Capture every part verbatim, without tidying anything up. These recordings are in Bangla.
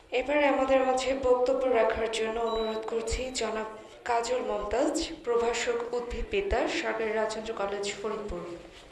এবারে আমাদের মাঝে বক্তব্য রাখার জন্য অনুরোধ করছি জনাব কাজল মমতাজ, প্রভাষক উদ্ভিদবিদ্যা, সরকারি রাজেন্দ্র কলেজ, ফরিদপুর।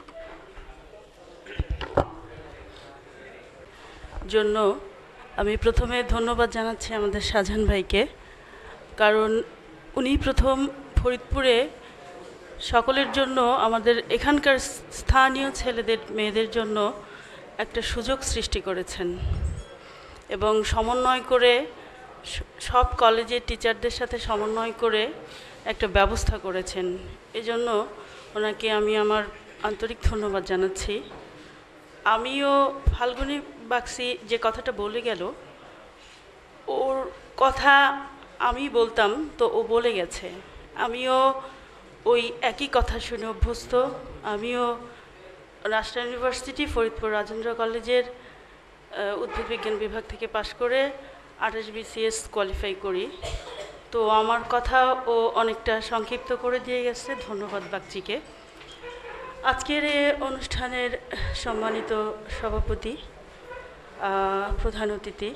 জন্য আমি প্রথমে ধন্যবাদ জানাচ্ছি আমাদের শাহজাহান ভাইকে, কারণ উনি প্রথম ফরিদপুরে সকলের জন্য, আমাদের এখানকার স্থানীয় ছেলেদের মেয়েদের জন্য একটা সুযোগ সৃষ্টি করেছেন এবং সমন্বয় করে সব কলেজের টিচারদের সাথে সমন্বয় করে একটা ব্যবস্থা করেছেন। এজন্য ওনাকে আমি আমার আন্তরিক ধন্যবাদ জানাচ্ছি। আমিও ফাল্গুনী বাগচি যে কথাটা বলে গেল, ওর কথা আমি বলতাম তো ও বলে গেছে, আমিও ওই একই কথা শুনে অভ্যস্ত। আমিও রাজশাহী ইউনিভার্সিটি ফরিদপুর রাজেন্দ্র কলেজের উদ্ভিদবিজ্ঞান বিভাগ থেকে পাশ করে আঠাশ বিসিএস কোয়ালিফাই করি। তো আমার কথা ও অনেকটা সংক্ষিপ্ত করে দিয়ে গেছে, ধন্যবাদ বাগচিকে। আজকের এই অনুষ্ঠানের সম্মানিত সভাপতি, প্রধান অতিথি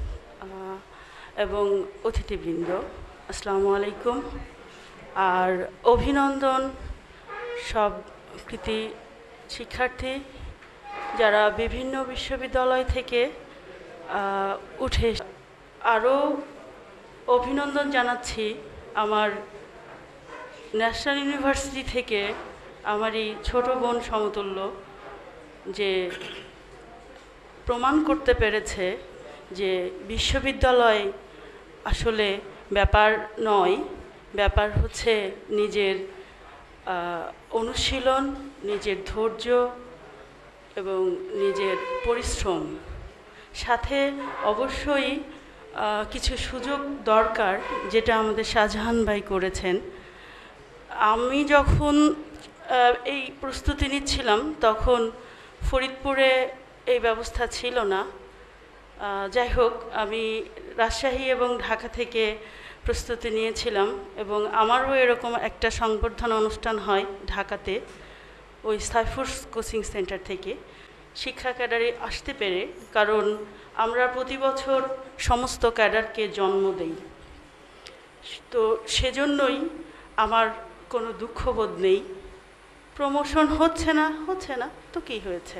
এবং অতিথিবৃন্দ, আসসালামু আলাইকুম। আর অভিনন্দন সব কৃতি শিক্ষার্থী যারা বিভিন্ন বিশ্ববিদ্যালয় থেকে উঠে। আরও অভিনন্দন জানাচ্ছি আমার ন্যাশনাল ইউনিভার্সিটি থেকে আমারই ছোট বোন সমতুল্য, যে প্রমাণ করতে পেরেছে যে বিশ্ববিদ্যালয় আসলে ব্যাপার নয়, ব্যাপার হচ্ছে নিজের অনুশীলন, নিজের ধৈর্য এবং নিজের পরিশ্রম, সাথে অবশ্যই কিছু সুযোগ দরকার, যেটা আমাদের শাহজাহান ভাই করেছেন। আমি যখন এই প্রস্তুতি নিচ্ছিলাম তখন ফরিদপুরে এই ব্যবস্থা ছিল না। যাই হোক, আমি রাজশাহী এবং ঢাকা থেকে প্রস্তুতি নিয়েছিলাম এবং আমারও এরকম একটা সংবর্ধনা অনুষ্ঠান হয় ঢাকাতে, ওই সাইফুর কোচিং সেন্টার থেকে। শিক্ষা ক্যাডারে আসতে পেরে, কারণ আমরা প্রতি বছর সমস্ত ক্যাডারকে জন্ম দেই, তো সেজন্যই আমার কোনো দুঃখবোধ নেই। প্রমোশন হচ্ছে না হচ্ছে না তো কী হয়েছে,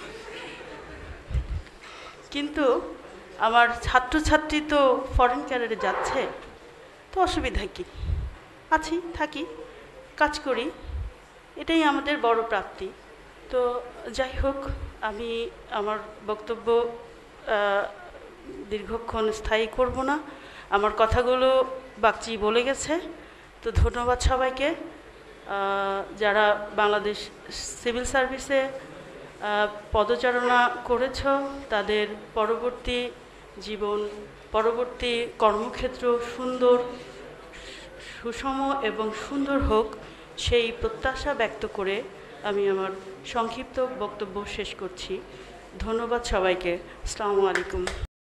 কিন্তু আমার ছাত্রছাত্রী তো ফরেন ক্যাডারে যাচ্ছে, তো অসুবিধা কী? আছি, থাকি, কাজ করি, এটাই আমাদের বড় প্রাপ্তি। তো যাই হোক, আমি আমার বক্তব্য দীর্ঘক্ষণ স্থায়ী করব না, আমার কথাগুলো বাগচি বলে গেছে। তো ধন্যবাদ সবাইকে যারা বাংলাদেশ সিভিল সার্ভিসে পদচারণা করেছ, তাদের পরবর্তী জীবন, পরবর্তী কর্মক্ষেত্র সুন্দর, সুষম এবং সুন্দর হোক, সেই প্রত্যাশা ব্যক্ত করে আমি আমার সংক্ষিপ্ত বক্তব্য শেষ করছি। ধন্যবাদ সবাইকে। আসসালামু আলাইকুম।